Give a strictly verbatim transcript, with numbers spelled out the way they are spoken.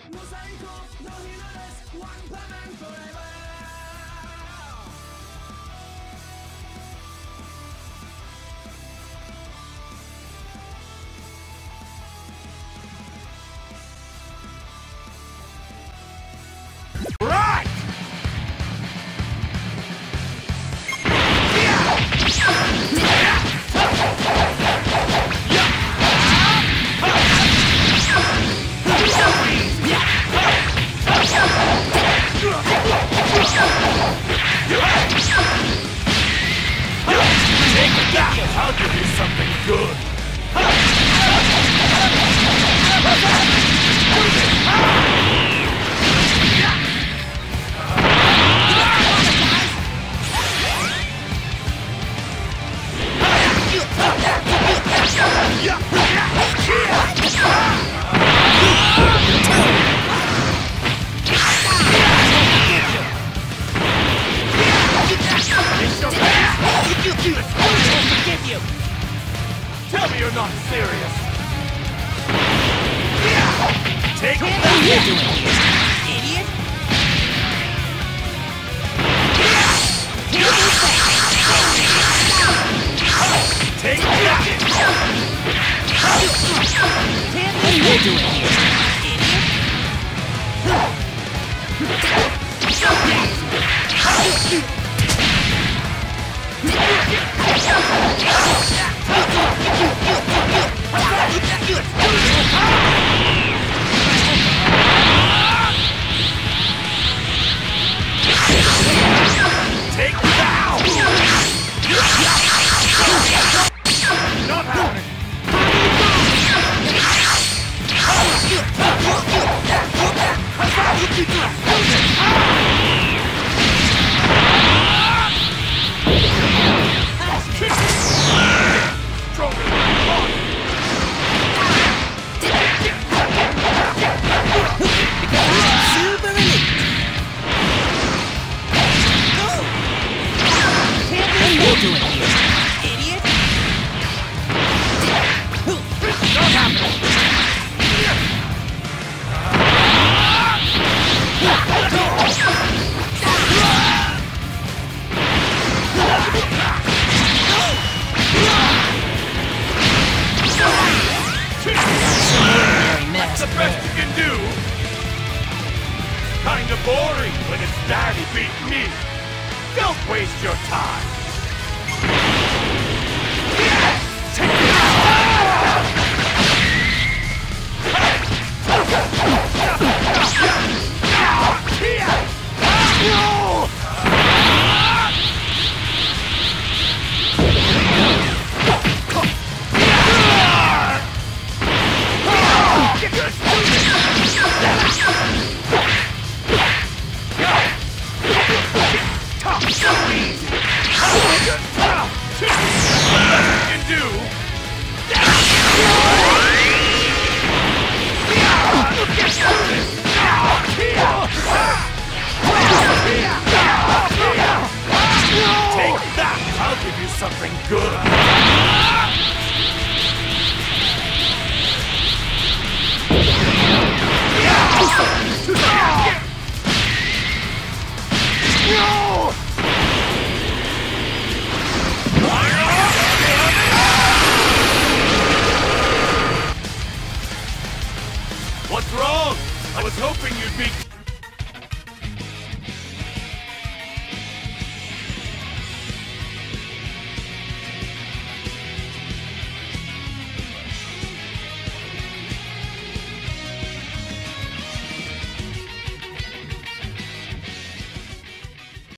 I'll give you something good. Tell me you're not serious. Take it back. What are you doing here, idiot? Take it back. What are you doing here, idiot? Take now! Not happening! Stronger than I thought! Super elite! What are you doing here, idiot? Not happening! That's the best you can do! Kinda boring when it's Daddy beat me! Don't waste your time! Take it out! Take that! I'll give you something good! What's wrong? I was hoping you'd be...